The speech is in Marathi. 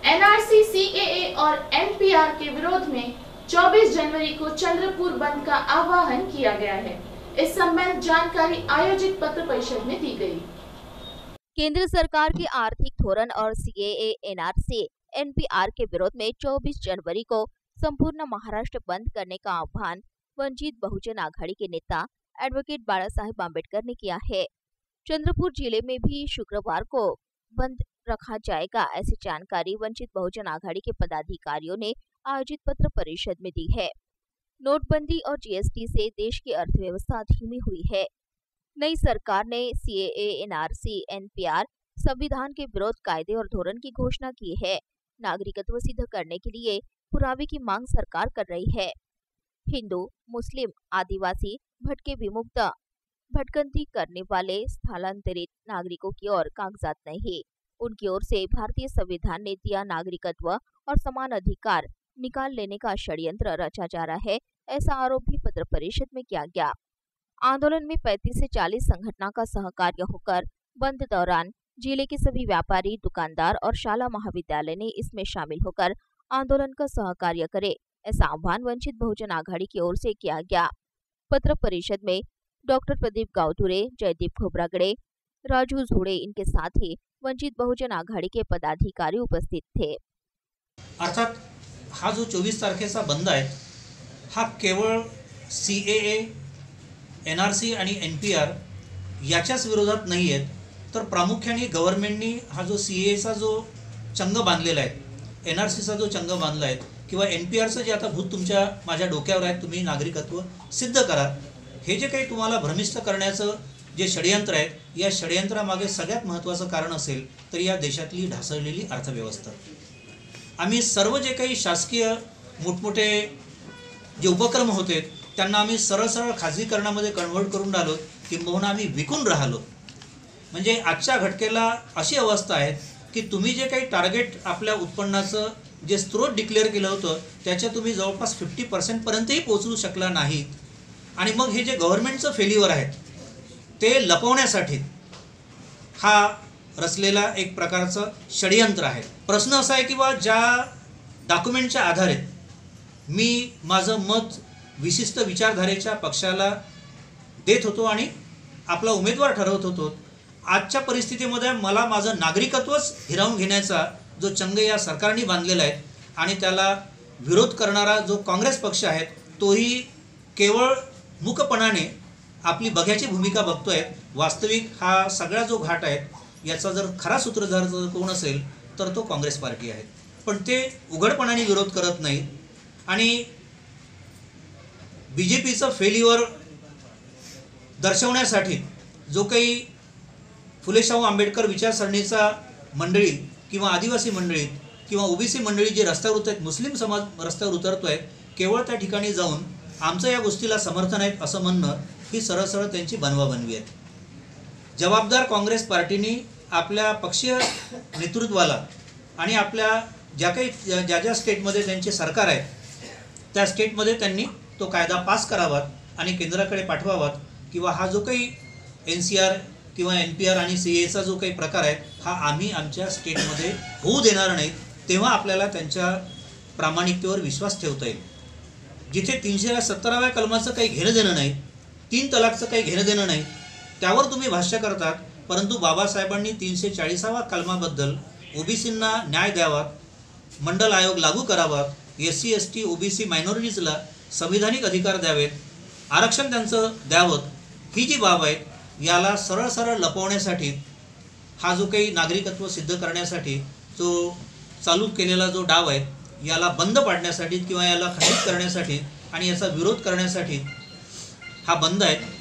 एनआरसी, सीएए और एनपीआर के विरोध में 24 जनवरी को चंद्रपुर बंद का आह्वान किया गया है। इस संबंध जानकारी आयोजित पत्र परिषद में दी गई। केंद्र सरकार के आर्थिक धोरण और सीएए, एनआरसी, एनपीआर के विरोध में 24 जनवरी को संपूर्ण महाराष्ट्र बंद करने का आह्वान वंचित बहुजन आघाड़ी के नेता एडवोकेट बाला साहेब आंबेडकर ने किया है। चंद्रपुर जिले में भी शुक्रवार को बंद रखा जाएगा, ऐसी जानकारी वंचित बहुजन आघाड़ी के पदाधिकारियों ने आयोजित पत्र परिषद में दी है। नोटबंदी और जीएसटी से देश की अर्थव्यवस्था धीमी हुई है। नई सरकार ने सीएए, एनआरसी, एनपीआर, संविधान के विरोध कायदे और धोरण की घोषणा की है। नागरिकत्व सिद्ध करने के लिए पुरावे की मांग सरकार कर रही है। हिंदू, मुस्लिम, आदिवासी, भटके विमुक्त, भटकंती करने वाले स्थलांतरित नागरिकों की ओर कागजात नहीं, उनकी ओर से भारतीय संविधान ने दिया नागरिकत्व और समान अधिकार निकाल लेने का षड्यंत्र रचा जा रहा है, ऐसा आरोप भी पत्र परिषद में किया गया। आंदोलन में 35 से 40 संगठनों का सहकार्य होकर बंद दौरान जिले के सभी व्यापारी, दुकानदार और शाला महाविद्यालय ने इसमें शामिल होकर आंदोलन का सहकार्य करे, ऐसा आह्वान वंचित बहुजन आघाड़ी की ओर से किया गया। पत्र परिषद में डॉक्टर प्रदीप गावतुरे, जयदीप खोब्रागडे, राजू झुड़े, इनके साथ ही वंचित बहुजन आघाड़ी के पदाधिकारी उपस्थित थे। अर्थात हा जो 24 तारखेचा बंद आहे हा केवळ सीएए, एनआरसी आणि एनपीआर याच्याच विरोधात नाही आहे, तर प्रामुख्याने गव्हर्नमेंटनी हा जो सीएचा जो चंग बांधलेला आहे, एनआरसीचा जो चंग बांधला आहे किंवा एनपीआरचं जे आता भूत तुमच्या माझ्या डोक्यावर आहे, तुम्ही नागरिकत्व सिद्ध करा, हे जे काही तुम्हाला भ्रमिष्ट करण्याचं जे षड्यंत्र आहे, या षड्यंत्रामागे सगळ्यात महत्त्वाचं कारण असेल तर या देशातली ढासळलेली अर्थव्यवस्था। आम्ही सर्व जे काही शासकीय मोठमोठे जे उपक्रम होते त्यांना आम्ही सरळ सरळ खाजगीकरणामध्ये कन्व्हर्ट करून राहिलो, किंबहुना आम्ही विकून राहिलो। म्हणजे आजच्या घटकेला अशी अवस्था आहे की तुम्ही जे काही टार्गेट आपल्या उत्पन्नाचं जे स्त्रोत डिक्लेअर केलं होतं त्याच्या तुम्ही जवळपास 50% पर्यंतही पोहोचू शकला नाही, आणि मग हे जे गव्हर्नमेंटचं फेल्युअर आहे ते लपवण्यासाठी हा रचलेला एक प्रकारचं षड्यंत्र आहे। प्रश्न असा आहे की बा ज्या डॉक्युमेंटच्या आधारे मी माझं मत विशिष्ट विचारधारेच्या पक्षाला देत होतो आणि आपला उमेदवार ठरवत होतो, आजच्या परिस्थितीमध्ये मला माझं नागरिकत्वच हिरावून घेण्याचा जो चंग या सरकारने बांधलेला आहे आणि त्याला विरोध करणारा जो काँग्रेस पक्ष आहे तोही केवळ मूकपणाने आपली बघ्याची भूमिका बघतोय। वास्तविक हा सगळा जो घाट आहे याचा जर खरा सूत्रधार जर कोण असेल तर तो काँग्रेस पार्टी आहे, पण ते उघडपणाने विरोध करत नाही। आणि बीजेपीचं फेल्युअर दर्शवण्यासाठी जो काही फुले शाहू आंबेडकर विचारसरणीचा मंडळी किंवा आदिवासी मंडळी किंवा ओबीसी मंडळी जे रस्त्यावर उतरत, मुस्लिम समाज रस्त्यावर उतरतोय, केवळ त्या ठिकाणी जाऊन आमचं या गोष्टीला समर्थन आहे असं म्हणणं ही सरळ सरळ त्यांची बनवाबनवी आहे। जबाबदार काँग्रेस पार्टीने आपल्या पक्षीय नेतृत्वाला आणि आपल्या ज्या ज्या स्टेटमध्ये त्यांचे सरकार आहे त्या स्टेटमध्ये त्यांनी तो कायदा पास करावा आणि केंद्राकडे पाठवावा, किंवा हा जो काही एनसीआर किंवा एनपीआर आणि सीएचा जो काही प्रकार आहे हा आम्ही आमच्या स्टेटमध्ये होऊ देणार नाही, तेव्हा आपल्याला त्यांच्या प्रामाणिकतेवर विश्वास ठेवता येईल। जिथे 370व्या कलमाचं काही घेणं देणं नाही, 3 तलाकचं काही घेणं देणं नाही, त्यावर तुम्ही भाष्य करतात, परंतु बाबासाहेबांनी 340व्या कलमाबद्दल ओबीसींना न्याय द्यावा, मंडल आयोग लागू करावा, एससी एसटी ओबीसी मायनॉरिटीजला संविधानिक अधिकार द्यावेत, आरक्षण त्यांचं द्यावं, ही जी बाब आहे याला सरळ सरळ लपवण्यासाठी हा जो काही नागरिकत्व सिद्ध करण्यासाठी जो चालू केलेला जो डाव आहे याला बंद पाडण्यासाठी किंवा याला खंडित करण्यासाठी आणि याचा विरोध करण्यासाठी हा बंद आहे।